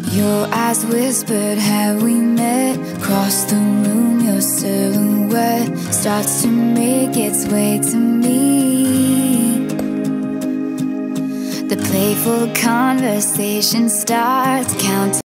Your eyes whispered, have we met? Across the room, your silhouette starts to make its way to me. The playful conversation starts, counting